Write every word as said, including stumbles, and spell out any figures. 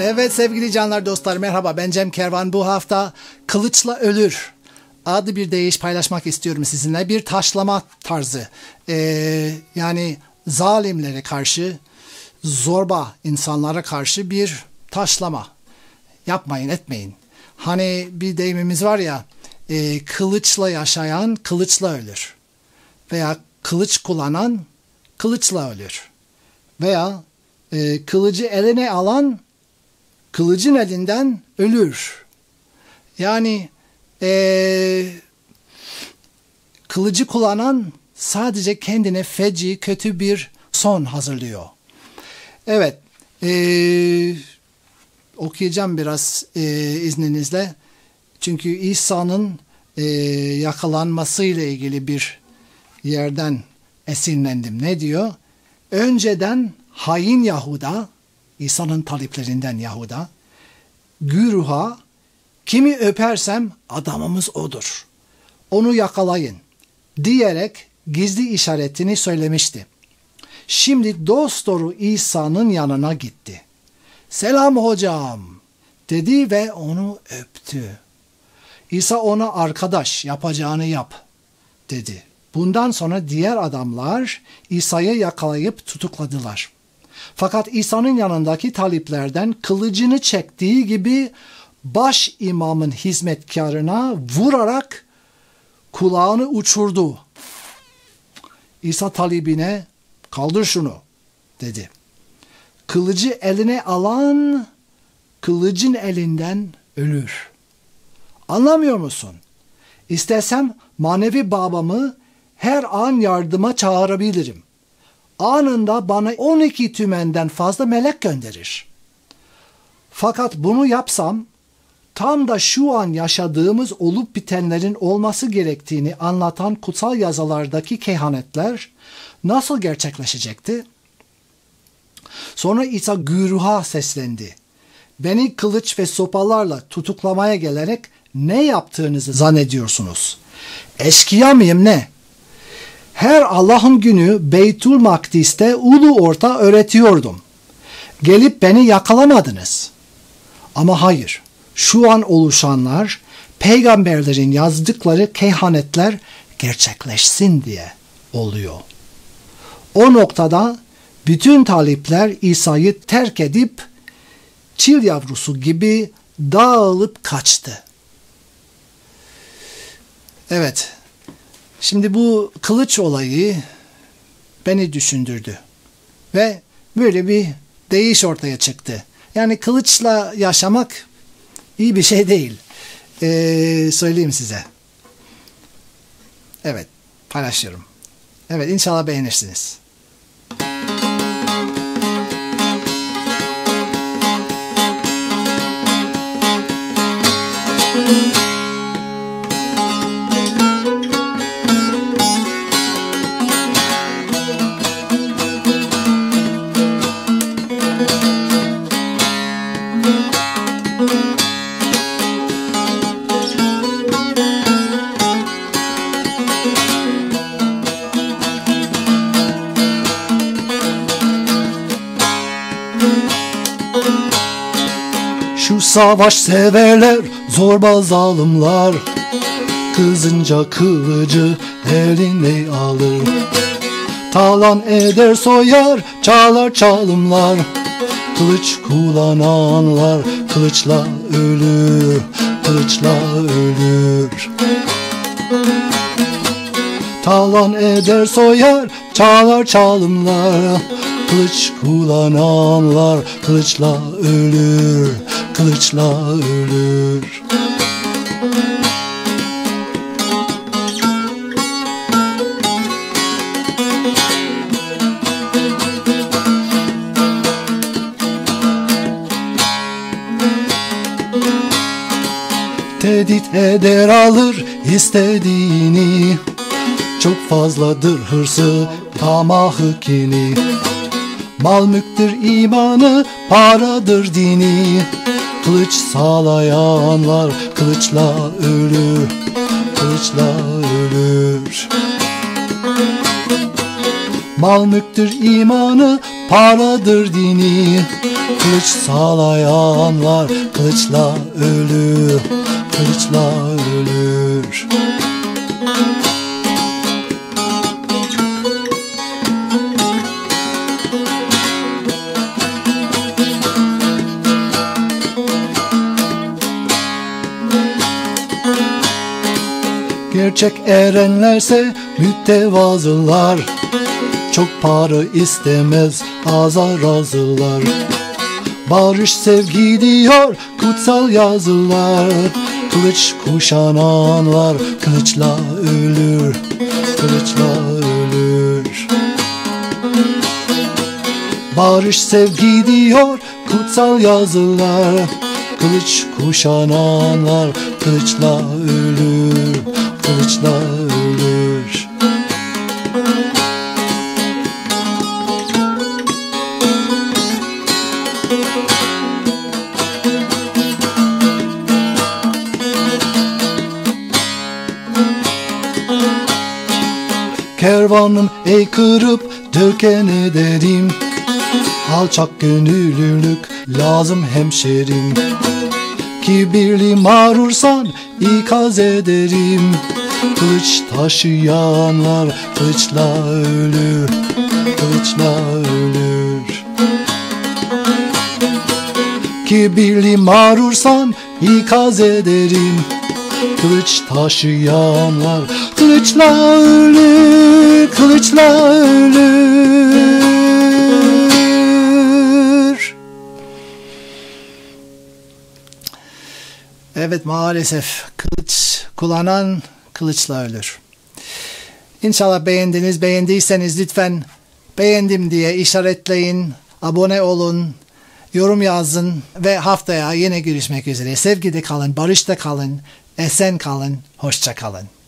Evet sevgili canlar, dostlar, merhaba, ben Cem Kervan. Bu hafta Kılıçla Ölür adlı bir deyiş paylaşmak istiyorum sizinle. Bir taşlama tarzı, ee, yani zalimlere karşı, zorba insanlara karşı bir taşlama. Yapmayın, etmeyin. Hani bir deyimimiz var ya, e, kılıçla yaşayan kılıçla ölür. Veya kılıç kullanan kılıçla ölür. Veya e, kılıcı eline alan kılıcın elinden ölür. Yani e, kılıcı kullanan sadece kendine feci, kötü bir son hazırlıyor. Evet, e, okuyacağım biraz e, izninizle. Çünkü İsa'nın e, yakalanmasıyla ilgili bir yerden esinlendim. Ne diyor? Önceden hain Yahuda, İsa'nın taliplerinden Yahuda, güruha, kimi öpersem adamımız odur, onu yakalayın diyerek gizli işaretini söylemişti. Şimdi dosdoğru İsa'nın yanına gitti. Selam hocam dedi ve onu öptü. İsa ona arkadaş, yapacağını yap dedi. Bundan sonra diğer adamlar İsa'yı yakalayıp tutukladılar. Fakat İsa'nın yanındaki taliplerden kılıcını çektiği gibi baş imamın hizmetkarına vurarak kulağını uçurdu. İsa talibine kaldır şunu dedi. Kılıcı eline alan kılıcın elinden ölür. Anlamıyor musun? İstesem manevi babamı her an yardıma çağırabilirim. Anında bana on iki tümenden fazla melek gönderir. Fakat bunu yapsam tam da şu an yaşadığımız olup bitenlerin olması gerektiğini anlatan kutsal yazılardaki kehanetler nasıl gerçekleşecekti? Sonra İsa güruha seslendi. Beni kılıç ve sopalarla tutuklamaya gelerek ne yaptığınızı zannediyorsunuz? Eşkıya mıyım ne? Her Allah'ın günü Beytül Makdis'te ulu orta öğretiyordum. Gelip beni yakalamadınız. Ama hayır, şu an oluşanlar peygamberlerin yazdıkları kehanetler gerçekleşsin diye oluyor. O noktada bütün talipler İsa'yı terk edip çil yavrusu gibi dağılıp kaçtı. Evet, şimdi bu kılıç olayı beni düşündürdü ve böyle bir deyiş ortaya çıktı. Yani kılıçla yaşamak iyi bir şey değil. Ee, söyleyeyim size. Evet, paylaşıyorum. Evet, inşallah beğenirsiniz. Şu savaş severler, zorba zalimler, kızınca kılıcı eline alır. Talan eder soyar, çalar çalımlar, kılıç kullananlar kılıçla ölür, kılıçla ölür. Talan eder soyar, çalar çalımlar, kılıç kullananlar kılıçla ölür, kılıçla ölür. Tehdit eder alır istediğini, çok fazladır hırsı, tamahı kini. Mal mülktür imanı, paradır dini, kılıç sağlayanlar kılıçla ölür, kılıçla ölür. Mal mülktür imanı, paradır dini, Kılıç sallayanlar kılıçla ölür, kılıçla ölür. Gerçek erenlerse mütevazılar, çok para istemez, aza razılar. Barış sevgi diyor kutsal yazılar, kılıç kuşananlar kılıçla ölür, kılıçla ölür. Barış sevgi diyor kutsal yazılar, kılıç kuşananlar kılıçla ölür, kılıçla ölür. Kervanım ey kırıp döken ederim, alçak gönüllülük lazım hemşerim. Kibirli mağrursan ikaz ederim, kılıç taşıyanlar kılıçla ölür, kılıçla ölür. Kibirli mağrursan ikaz ederim, kılıç taşıyanlar kılıçla ölür, kılıçla ölür. Evet, maalesef kılıç kullanan kılıçla ölür. İnşallah beğendiniz. Beğendiyseniz lütfen beğendim diye işaretleyin, abone olun, yorum yazın ve haftaya yine görüşmek üzere. Sevgide kalın, barışta kalın, esen kalın, hoşça kalın.